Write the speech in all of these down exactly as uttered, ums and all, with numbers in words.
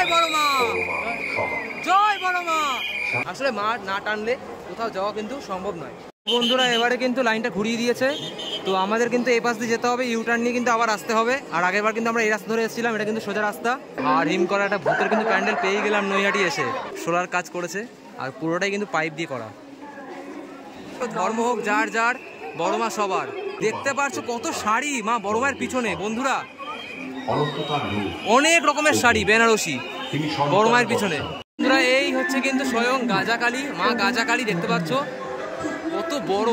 বড় মা, জয় বড় মা। আসলে মা না টানলে কোথাও যাওয়া কিন্তু সম্ভব নয়। বন্ধুরা এবারে কিন্তু লাইনটা ঘুরিয়ে দিয়েছে, তো আমাদের কিন্তু এই পাশ দিয়ে যেতে হবে, ইউ টার্ন নিয়ে কিন্তু আবার আসতে হবে। আর আগেরবার কিন্তু আমরা এই রাস্তা ধরে এসেছিলাম, এটা কিন্তু সোজা রাস্তা। আর হিম করা একটা ভূতের কিন্তু প্যান্ডেল পেয়ে গেলাম নৈহাটি এসে। সোলার কাজ করেছে আর পুরোটাই কিন্তু পাইপ দিয়ে করা। ধর্ম হোক যার যার, বড় মা সবার। দেখতে পাচ্ছো কত শাড়ি মা বড় মায়ের পিছনে বন্ধুরা, অনেক রকমের শাড়ি বেনারসি বড় মায়ের পিছনে। বন্ধুরা এই হচ্ছে কিন্তু স্বয়ং গাজাকালী মা, গাজাকালী দেখতে পাচ্ছ কত বড়।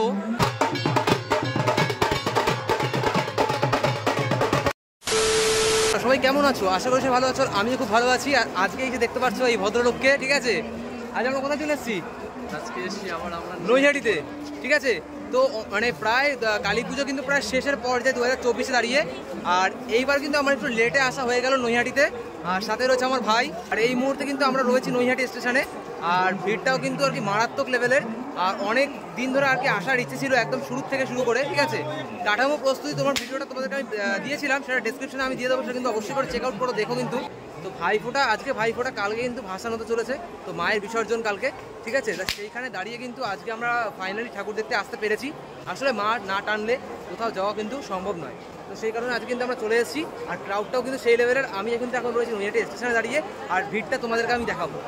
সবাই কেমন আছো? আশা করি ভালো আছো, আমি খুব ভালো আছি। আর আজকে এই যে দেখতে পাচ্ছ এই ভদ্রলোককে, ঠিক আছে, আজ আমরা কোথায় চলে এসেছি? আজকে এসেছি আবার আমরা নৈহাটিতে, ঠিক আছে। তো মানে প্রায় কালী পুজো কিন্তু প্রায় শেষের পর্যায়ে দু হাজার চব্বিশে দাঁড়িয়ে। আর এইবার কিন্তু আমার একটু লেটে আসা হয়ে গেল নৈহাটিতে। আর সাথে রয়েছে আমার ভাই। আর এই মুহূর্তে কিন্তু আমরা রয়েছি নৈহাটি স্টেশনে। আর ভিড়টাও কিন্তু আর কি মারাত্মক লেভেলের। আর অনেক দিন ধরে আর কি আসার ইচ্ছে ছিল একদম শুরু থেকে শুরু করে, ঠিক আছে। কাঠামো প্রস্তুতি তোমার ভিডিওটা তোমাদেরকে আমি দিয়েছিলাম, সেটা ডেসক্রিপশনে আমি দিয়ে দেবো, সেটা কিন্তু অবশ্যই করে চেক আউট করো, দেখো কিন্তু। তো ভাইফোঁটা আজকে ভাইফোঁটা, কালকে কিন্তু ভাসান হতে চলেছে, তো মায়ের বিসর্জন কালকে, ঠিক আছে। সেইখানে দাঁড়িয়ে কিন্তু আজকে আমরা ফাইনালি ঠাকুর দেখতে আসতে পেরেছি। আসলে মা না টানলে কোথাও যাওয়া কিন্তু সম্ভব নয়, তো সেই কারণে আজকে কিন্তু আমরা চলে এসেছি। আর ক্রাউডটাও কিন্তু সেই লেভেলের। আমি কিন্তু এখন রয়েছি নৈহাটি স্টেশনে দাঁড়িয়ে, আর ভিড়টা তোমাদেরকে আমি দেখাবো।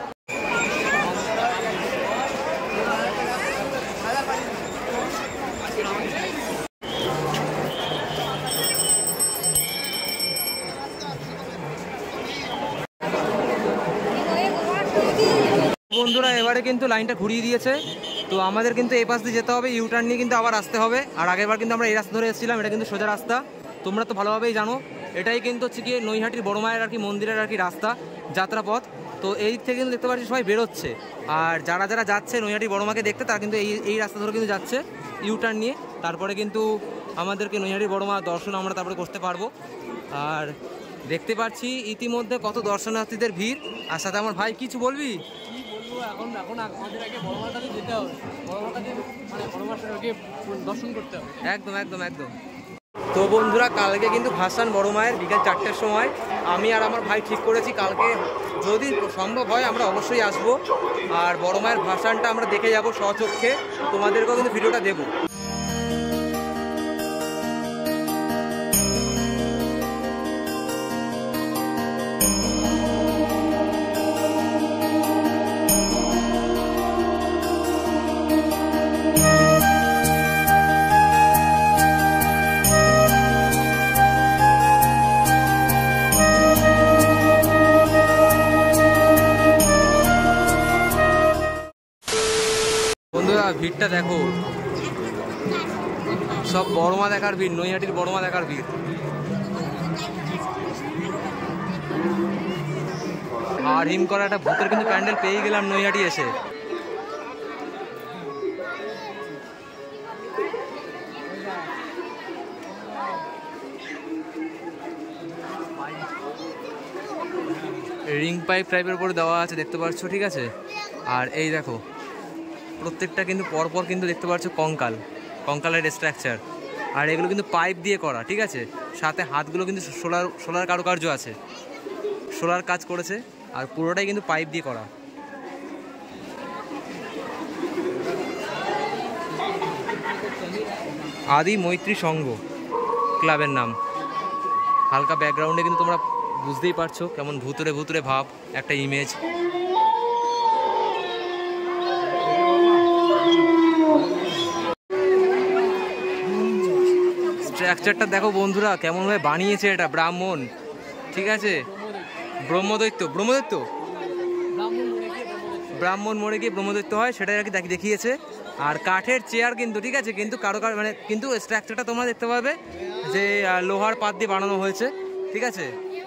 বন্ধুরা এবারে কিন্তু লাইনটা ঘুরিয়ে দিয়েছে, তো আমাদের কিন্তু এই পাশ দিয়ে যেতে হবে, ইউ টার্ন নিয়ে কিন্তু আবার আসতে হবে। আর আগেরবার কিন্তু আমরা এই রাস্তা ধরে এসেছিলাম, এটা কিন্তু সোজা রাস্তা, তোমরা তো ভালোভাবেই জানো। এটাই কিন্তু হচ্ছে কি নৈহাটির বড় মায়ের আর কি মন্দিরের আর কি রাস্তা, যাত্রাপথ। তো এই দিক থেকে কিন্তু দেখতে পাচ্ছি সবাই বেরোচ্ছে। আর যারা যারা যাচ্ছে নৈহাটি বড় মাকে দেখতে, তারা কিন্তু এই এই রাস্তা ধরে কিন্তু যাচ্ছে ইউ টার্ন নিয়ে। তারপরে কিন্তু আমাদেরকে নৈহাটি বড় মা দর্শন আমরা তারপরে করতে পারবো। আর দেখতে পাচ্ছি ইতিমধ্যে কত দর্শনার্থীদের ভিড়। আর সাথে আমার ভাই, কিছু বলবি? এখন এখন আমাদের আগে বড় মাটাকে যেতে হবে, বড় মাটাকে মানে বড় মাটাকে দর্শন করতে হবে। একদম একদম একদম। তো বন্ধুরা কালকে কিন্তু ভাসান বড় মায়ের বিকেল চারটের সময়। আমি আর আমার ভাই ঠিক করেছি কালকে যদি সম্ভব হয় আমরা অবশ্যই আসবো। আর বড় মায়ের ভাসানটা আমরা দেখে যাবো স্বচক্ষে, তোমাদেরকেও কিন্তু ভিডিওটা দেবো। ভিড়টা দেখো, সব বড় মা দেখার ভিড়, নৈহাটির বড় মা দেখার ভিড়। আর হিম করা একটা ভূতের কিন্তু প্যান্ডেল পেয়ে গেলাম নৈহাটি এসে। রিং পাইপ টাইপের উপরে দেওয়া আছে দেখতে পাচ্ছ, ঠিক আছে। আর এই দেখো প্রত্যেকটা কিন্তু পরপর কিন্তু দেখতে পাচ্ছ কঙ্কাল, কঙ্কালের স্ট্রাকচার। আর এগুলো কিন্তু পাইপ দিয়ে করা, ঠিক আছে। সাথে হাতগুলো কিন্তু সোলার সোলার কারুকার্য আছে, সোলার কাজ করেছে। আর পুরোটাই কিন্তু পাইপ দিয়ে করা। আদি মৈত্রী সংঘ ক্লাবের নাম। হালকা ব্যাকগ্রাউন্ডে কিন্তু তোমরা বুঝতেই পারছো কেমন ভুতুরে ভুতুরে ভাব একটা ইমেজ। স্ট্রাকচারটা দেখো বন্ধুরা কেমনভাবে বানিয়েছে, এটা ব্রাহ্মণ, ঠিক আছে। ব্রহ্মদৈত্য ব্রহ্মদৈত্য ব্রাহ্মণ মরে গিয়ে ব্রহ্মদৈত্য হয়, সেটাই আর কি দেখিয়েছে। আর কাঠের চেয়ার কিন্তু, ঠিক আছে, কিন্তু কারো মানে কিন্তু স্ট্রাকচারটা তোমরা দেখতে পাবে যে লোহার পাত দিয়ে বানানো হয়েছে, ঠিক আছে।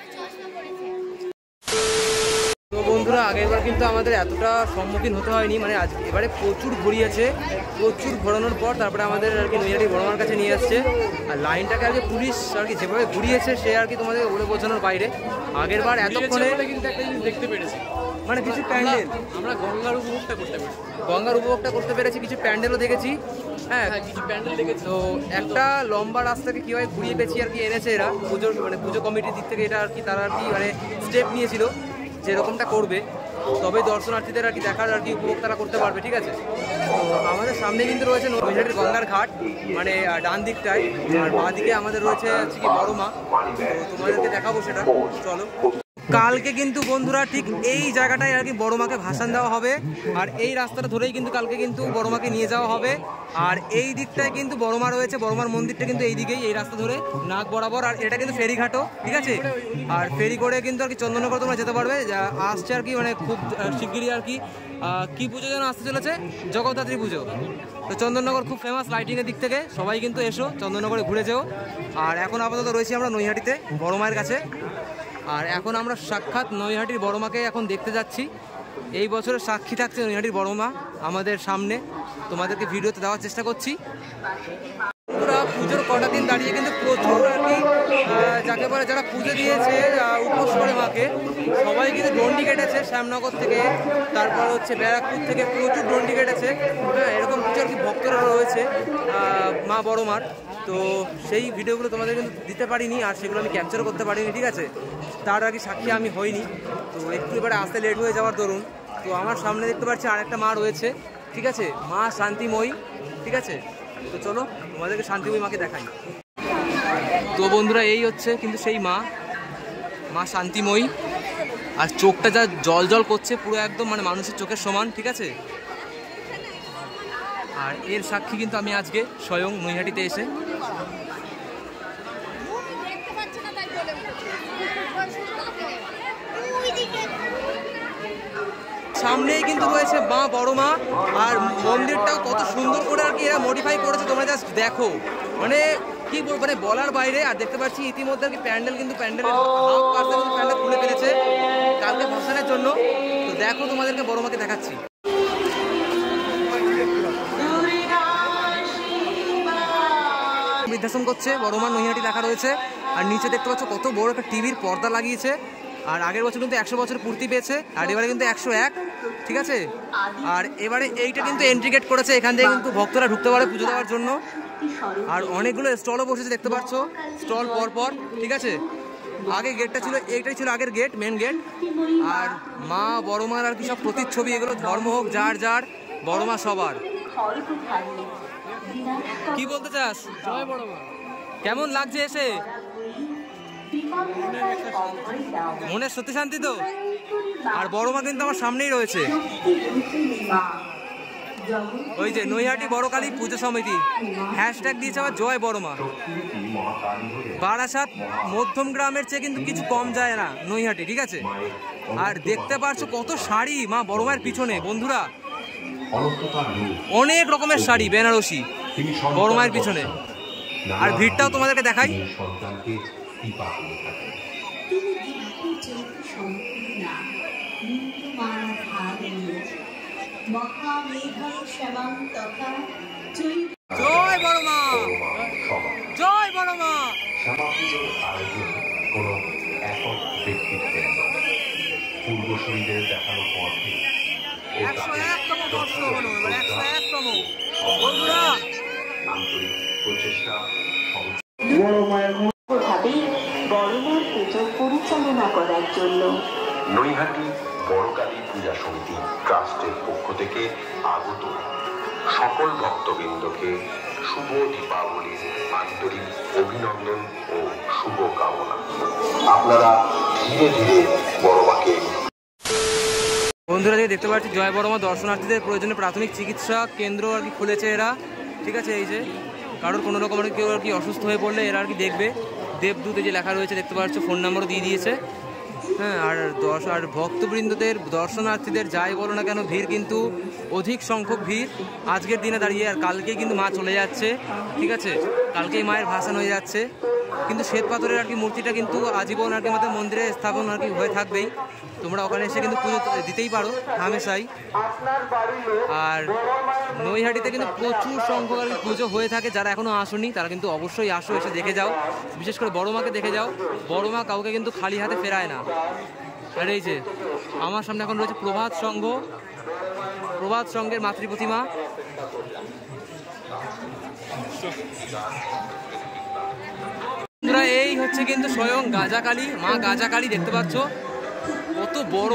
তো বন্ধুরা আগেরবার কিন্তু আমাদের এতটা সম্মুখীন হতে হয়নি, মানে আজ এবারে প্রচুর ঘুরিয়েছে, প্রচুর ঘোরানোর পর তারপরে আমাদের আর কি নৈহাটি বড় মার কাছে নিয়ে আসছে। আর লাইনটাকে আর কি পুলিশ আর কি যেভাবে ঘুরিয়েছে সে আর কি তোমাদের বলে বোঝানোর বাইরে। আগেরবার এতক্ষণে কিন্তু একটা জিনিস দেখতে পেরেছি, মানে কিছু প্যান্ডেল আমরা গঙ্গার উপভোগটা করতে পেরেছি, গঙ্গার উপভোগটা করতে পেরেছি, কিছু প্যান্ডেলও দেখেছি। হ্যাঁ কিছু প্যান্ডেল দেখেছি। তো একটা লম্বা রাস্তাকে কীভাবে ঘুরিয়ে পেঁচিয়ে আর কি এনেছে এরা পুজোর, মানে পুজো কমিটির দিক থেকে এটা আর কি তারা আর কি মানে স্টেপ নিয়েছিল। যেরকমটা করবে তবে দর্শনার্থীদের আর কি দেখার আর কি উপভোগ তারা করতে পারবে, ঠিক আছে। তো আমাদের সামনে কিন্তু রয়েছে নৈহাটির গঙ্গার ঘাট, মানে ডান দিকটায়, আর বাঁ দিকে আমাদের রয়েছে হচ্ছে কি বড় মা। তো তোমাদেরকে দেখাবো সেটা, চলো। কালকে কিন্তু বন্ধুরা ঠিক এই জায়গাটায় আর কি বড় মাকে ভাসান দেওয়া হবে, আর এই রাস্তাটা ধরেই কিন্তু কালকে কিন্তু বড় মাকে নিয়ে যাওয়া হবে। আর এই দিকটায় কিন্তু বড় মা রয়েছে, বড় মার মন্দিরটা কিন্তু এই দিকেই, এই রাস্তা ধরে নাক বরাবর। আর এটা কিন্তু ফেরিঘাটও, ঠিক আছে। আর ফেরি করে কিন্তু আর কি চন্দননগর তোমরা যেতে পারবে, যা আসছে আর কি মানে খুব শিগগিরই আর কি কি পুজো যেন আসতে চলেছে, জগদ্ধাত্রী পুজো। তো চন্দননগর খুব ফেমাস লাইটিংয়ের দিক থেকে, সবাই কিন্তু এসো চন্দননগরে ঘুরে যেও। আর এখন আপাতত রয়েছি আমরা নৈহাটিতে বড় মায়ের কাছে, আর এখন আমরা সাক্ষাৎ নৈহাটির বড় মাকে এখন দেখতে যাচ্ছি। এই বছরের সাক্ষী থাকছে নৈহাটির বড় মা আমাদের সামনে, তোমাদেরকে ভিডিওতে দেওয়ার চেষ্টা করছি। পুরো পুজোর কটা দিন দাঁড়িয়ে কিন্তু প্রচুর আর কি যাকে বলে যারা পুজো দিয়েছে উপোস করে মাকে, সবাই কিন্তু ডন্ডি কেটেছে শ্যামনগর থেকে, তারপর হচ্ছে ব্যারাকপুর থেকে প্রচুর ডন্ডি কেটেছে। হ্যাঁ, এরকম কিছু আর কি ভক্তরা রয়েছে মা বড় মার। তো সেই ভিডিওগুলো তোমাদের কিন্তু দিতে পারিনি, আর সেগুলো আমি ক্যাপচারও করতে পারিনি, ঠিক আছে। তার আর কি সাক্ষী আমি হইনি, তো একটু এবারে আসতে লেট হয়ে যাওয়ার দরুন। তো আমার সামনে দেখতে পাচ্ছি আরেকটা মা রয়েছে, ঠিক আছে, মা শান্তিময়ী, ঠিক আছে। তো চলো তোমাদেরকে শান্তিময়ী মাকে দেখাই। তো বন্ধুরা এই হচ্ছে কিন্তু সেই মা, মা শান্তিময়ী, আর চোখটা যা জল জল করছে পুরো একদম মানে মানুষের চোখের সমান, ঠিক আছে। আর এর সাক্ষী কিন্তু আমি আজকে স্বয়ং নৈহাটিতে এসে। সামনেই কিন্তু রয়েছে মা বড় মা, আর মন্দিরটাও কত সুন্দর করে আর কি এরা মডিফাই করেছে, তোমরা জাস্ট দেখো, মানে কি মানে বলার বাইরে। আর দেখতে পাচ্ছি ইতিমধ্যে আর কি প্যান্ডেল কিন্তু প্যান্ডেলের হাফ পার্সেন্ট কিন্তু প্যান্ডেল খুলে ফেলেছে কালকে ভাসানের জন্য। তো দেখো তোমাদেরকে বড় মাকে দেখাচ্ছি। বৃদ্ধাশ্রম করছে বড় মা নৈহাটি লেখা রয়েছে, আর নিচে দেখতে পাচ্ছ কত বড় একটা টিভির পর্দা লাগিয়েছে। আর আগের বছর কিন্তু একশো বছর পূর্তি পেয়েছে, আর এবারে কিন্তু একশো এক, ঠিক আছে। আর এবারে এইটা কিন্তু এন্ট্রি গেট করেছে, এখান থেকে কিন্তু ভক্তরা ঢুকতে পারে পুজো দেওয়ার জন্য। আর অনেকগুলো স্টলও বসেছে দেখতে পাচ্ছ, স্টল পর পর, ঠিক আছে। আগে গেটটা ছিল, এইটাই ছিল আগের গেট, মেন গেট। আর মা বড় মার আর কি সব প্রতিচ্ছবি, এগুলো ধর্ম হোক যার যার, বড় মা সবার। কি বলতে চাস? জয় বড় মা। কেমন লাগছে এসে? মনের সত্যি শান্তি তো। আর বড় মা কিন্তু আমার সামনেই রয়েছে, ওই যে নৈহাটি বড়কালী পুজো সমিতি, হ্যাশট্যাগ দিয়েছে আবার জয় বড় মা। বারাসাত মধ্যম গ্রামের চেয়ে কিন্তু কিছু কম যায় না নৈহাটি, ঠিক আছে। আর দেখতে পাচ্ছ কত শাড়ি মা বড় মায়ের পিছনে বন্ধুরা, অনেক রকমের শাড়ি বেনারসি বড় মায়ের পিছনে। আর ভিড়টাও তোমাদেরকে দেখাই। জয় বড় মা, জয় বড় মা। কোনো একক ব্যক্তিত্বের পূর্বসূরীদের দেখানো পথে একশো একতম বর্ষ হলো, এবার একশো একতম বন্ধুরা। আন্তরিক প্রচেষ্টা বড় মায়ের বড় মার পুজো পরিচালনা করার জন্য নৈহাটি বড়কালী পূজা সমিতি ট্রাস্টের পক্ষ থেকে আগত সকল ভক্তবৃন্দকে শুভ দীপাবলির আন্তরিক অভিনন্দন ও শুভ কামনা। আপনারা ধীরে ধীরে বড় মাকে। বন্ধুরা যে দেখতে পাচ্ছি জয় বড় মা দর্শনার্থীদের প্রয়োজনে প্রাথমিক চিকিৎসা কেন্দ্র আর কি খুলেছে এরা, ঠিক আছে। এই যে কারোর কোনো রকম কেউ আর কি অসুস্থ হয়ে পড়লে এরা আর কি দেখবে। দেবদূতে যে লেখা রয়েছে দেখতে পাচ্ছ, ফোন নাম্বারও দিয়ে দিয়েছে। হ্যাঁ, আর দশ আর ভক্তবৃন্দদের দর্শনার্থীদের যাই বলো না কেন ভিড় কিন্তু অধিক সংখ্যক ভিড় আজকের দিনে দাঁড়িয়ে। আর কালকেই কিন্তু মা চলে যাচ্ছে, ঠিক আছে, কালকেই মায়ের ভাসান হয়ে যাচ্ছে। কিন্তু শ্বেত পাথরের আর কি মূর্তিটা কিন্তু আজীবন আর কি আমাদের মন্দিরে স্থাপন আর কি হয়ে থাকবেই। তোমরা ওখানে এসে কিন্তু পুজো দিতেই পারো হামেশাই। আর নৈহাটিতে কিন্তু প্রচুর সংখ্যক আর কি পুজো হয়ে থাকে। যারা এখনো আসোনি তারা কিন্তু অবশ্যই আসো, এসে দেখে যাও। বিশেষ করে বড় মাকে দেখে যাও, বড় মা কাউকে কিন্তু খালি হাতে ফেরায় না। আর এই যে আমার সামনে এখন রয়েছে প্রভাত সংঘ, প্রভাত সংঘের মাতৃ প্রতিমা। এই হচ্ছে কিন্তু স্বয়ং গাজাকালী মা, গাজাকালী দেখতে পাচ্ছ কত এত বড়।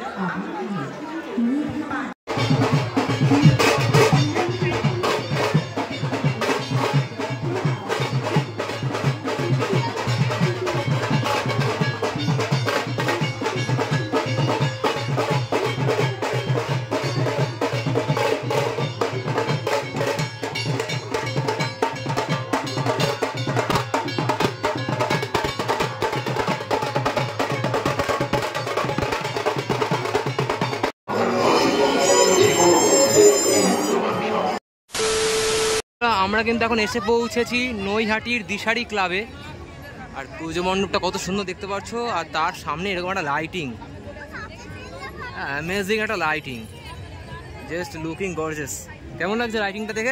আমরা কিন্তু এখন এসে পৌঁছেছি নৈহাটির দিশারি ক্লাবে। আর পুজো মণ্ডপটা কত সুন্দর দেখতে পাচ্ছ, আর তার সামনে এরকম একটা লাইটিং, অ্যামেজিং একটা লাইটিং, জাস্ট লুকিং গর্জিয়াস। কেমন লাগছে লাইটিংটা দেখে?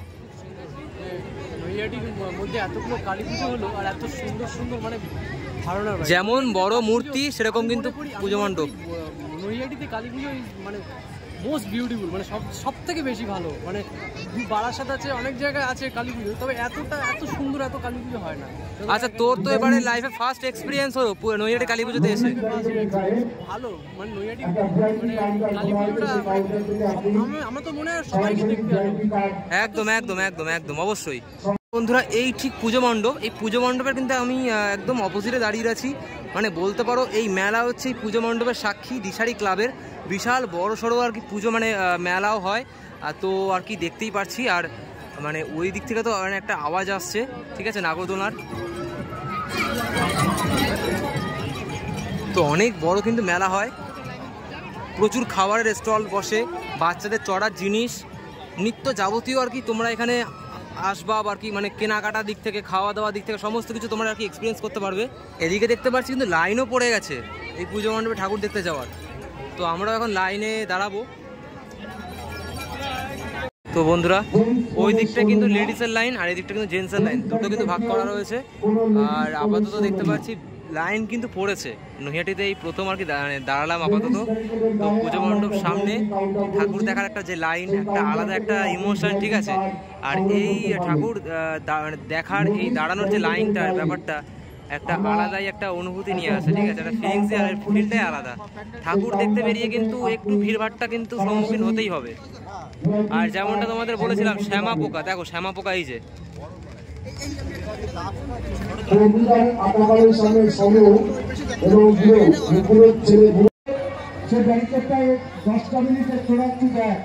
নৈহাটির মধ্যে এতগুলো কালী পুজো হলো আর এত সুন্দর সুন্দর মানে ধারণা, যেমন বড় মূর্তি সেরকম কিন্তু পুজো মণ্ডপ। নৈহাটিতে কালী পুজো মানে মোস্ট বিউটিফুল, মানে সব সব থেকে বেশি ভালো। মানে বারাসাত আছে, অনেক জায়গায় আছে কালী পুজো, তবে এতটা এত সুন্দর এত কালী পুজো হয় না। আচ্ছা, তোর তো এবারে লাইফে ফার্স্ট এক্সপিরিয়েন্স হলো নৈহাটি কালী পুজোতে এসে? ভালো, মানে নৈহাটি মানে কালী পুজোটা আমরা তো মনে হয় সবাইকে দেখতে আসবো। একদম একদম একদম একদম অবশ্যই। বন্ধুরা, এই ঠিক পুজো মণ্ডপ, এই পুজো মণ্ডপের কিন্তু আমি একদম অপোজিটে দাঁড়িয়ে আছি। মানে বলতে পারো এই মেলা হচ্ছে এই পুজো মণ্ডপের সাক্ষী দিশারি ক্লাবের। বিশাল বড় সড়ো আর কি পুজো মানে মেলাও হয়, তো আর কি দেখতেই পাচ্ছি। আর মানে ওই দিক থেকে তো মানে একটা আওয়াজ আসছে, ঠিক আছে, নাগরদোলার। তো অনেক বড় কিন্তু মেলা হয়, প্রচুর খাবারের স্টল বসে, বাচ্চাদের চড়ার জিনিস, নিত্য যাবতীয় আর কি তোমরা এখানে আসবাব আর কি মানে কেনাকাটার দিক থেকে খাওয়া দাওয়ার দিক থেকে সমস্ত কিছু তোমরা আর কি এক্সপিরিয়েন্স করতে পারবে। এদিকে দেখতে পাচ্ছি কিন্তু লাইনও পড়ে গেছে এই পুজো মণ্ডপে ঠাকুর দেখতে যাওয়ার। তো আমরা এখন লাইনে দাঁড়াবো। তো বন্ধুরা, ওই দিকটা কিন্তু লেডিসের লাইন আর এই দিকটা কিন্তু জেন্টসের লাইন, দুটো কিন্তু ভাগ করা রয়েছে। আর আপাতত দেখতে পাচ্ছি লাইন কিন্তু পড়েছে। নৈহাটিতে এই প্রথম আর কি দাঁড়ালাম আপাতত। তো পুজো মণ্ডপ সামনে ঠাকুর দেখার একটা যে লাইন, একটা আলাদা একটা ইমোশন, ঠিক আছে। আর এই ঠাকুর দেখার এই দাঁড়ানোর যে লাইনটা, ব্যাপারটা একটা আলাদাই একটা অনুভূতি নিয়ে আসে, ঠিক আছে। একটা ফিলিংস, আর ফিলটাই আলাদা। ঠাকুর দেখতে বেরিয়ে কিন্তু একটু ভিড়ভাড়টা কিন্তু সম্মুখীন হতেই হবে। আর যেমনটা তোমাদের বলেছিলাম, শ্যামা পোকা, দেখো শ্যামা পোকা এই যে দশটা মিনিটে চড়াচ্ছি দেয়।